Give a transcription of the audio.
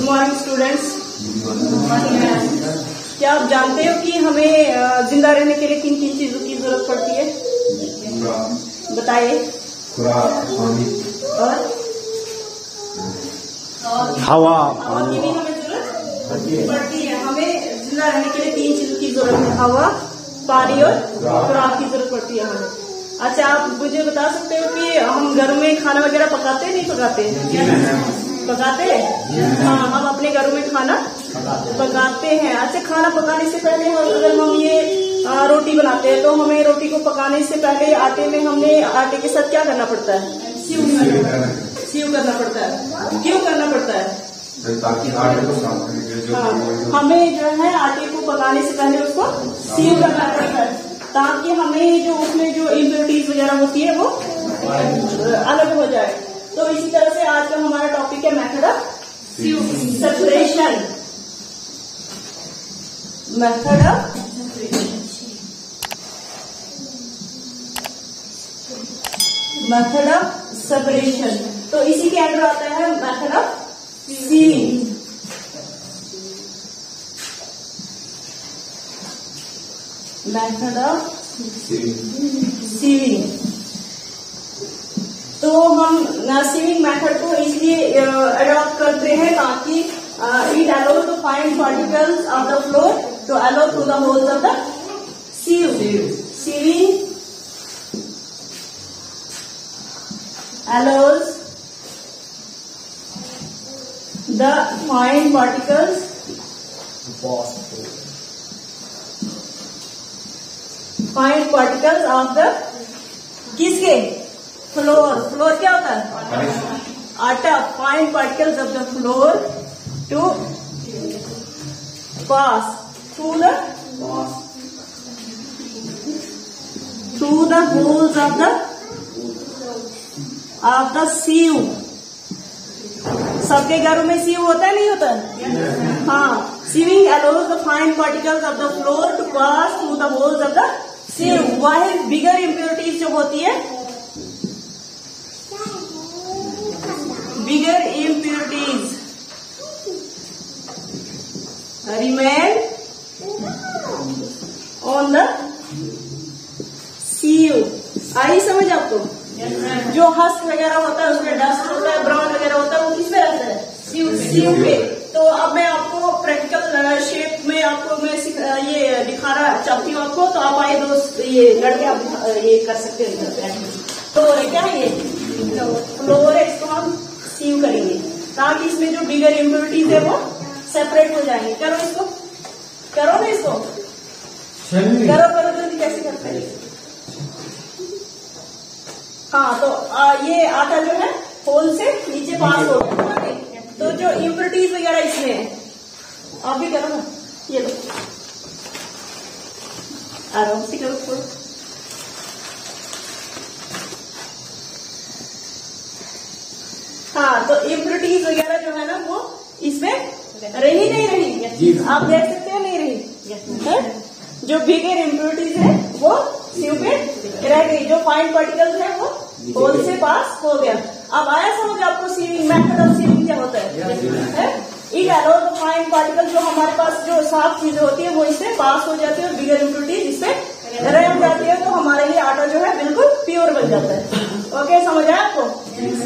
Morning students. क्या आप जानते हो कि हमें जिंदा रहने के लिए किन किन चीजों की जरूरत पड़ती है? बताइए। और हवा की भी हमें जरूरत पड़ती है। हमें जिंदा रहने के लिए 3 चीजों की जरूरत है, हवा, पानी और खुराक की जरूरत पड़ती है हमें। अच्छा, आप मुझे बता सकते हो कि हम घर में खाना वगैरह पकाते नहीं पकाते? पकाते हैं। हाँ, हम अपने घरों में खाना पकाते हैं। अच्छा, खाना पकाने से पहले अगर हम ये रोटी बनाते हैं तो हमें रोटी को पकाने से पहले आटे में हमने आटे के साथ क्या करना पड़ता है? सीव करना पड़ता है। क्यों करना पड़ता है? ताकि आटे को साफ करने हमें जो है आटे को पकाने से पहले उसको सीव करना पड़ता है, ताकि हमें जो उसमें जो इम्प्योरिटीज वगैरह होती है वो अलग हो जाए। तो इसी तरह से आज का हमारा टॉपिक है method of separation. Method of separation. तो इसी के अंदर आता है method of sieving. Method of sieving. तो हम सीविंग मेथड को इसलिए अडॉप्ट करते हैं ताकि it allow to find particles of the flour to allow to the holes of the sieve. Sieving allows the fine particles of the किसके? Flour क्या होता है? आटा। Fine particles of the flour to pass through the holes of the sieve. सबके घरों में सीव होता है, नहीं होता है? हाँ। Sieving allows the fine particles of the flour to pass through the holes of the sieve. वह बिगर इम्प्योरिटीज जो होती है, bigger impurities remain on the sieve. आई समझ आपको? जो हस्क वगैरह होता है उसमें डस्ट होता है, ब्राउन वगैरह होता है, वो किस पे रहता है? सीव पे। तो अब मैं आपको प्रैक्टिकल शेप में आपको मैं ये दिखाना चाहती हूँ आपको। तो आप आए दोस्त, ये लड़के आप ये कर सकते हैं। तो क्या है ये? फ्लोर है, इसको हम सीव करेंगे ताकि इसमें जो बिगर इम्प्योरिटीज है वो सेपरेट हो जाएंगे। करो इसको, करो ना इसको, करो जल्दी। कैसे करते हैं? हाँ, तो ये आटा जो है होल से नीचे पास हो गया। तो जो इम्प्योरिटीज वगैरह इसमें है, आप भी करो ना। ये लो, आराम से करो थोड़ा। हाँ, तो इम्प्योरिटीज वगैरह जो है ना वो इसमें रही नहीं रही? आप देख सकते हो, नहीं रही। जो बिगर इम्प्योरिटीज है वो सीव पे रह गई। जो फाइन पार्टिकल्स है वो होल से पास हो गया। अब आया समझ आपको सीविंग मेथड ऑफ सीविंग क्या होता है? It allow the fine particle, जो हमारे पास जो साफ चीजें होती है वो इससे पास हो जाती है और बिगर इम्प्योरिटीज इससे रह जाती है। तो हमारे लिए आटा जो है बिल्कुल प्योर बन जाता है। ओके, समझ आया आपको?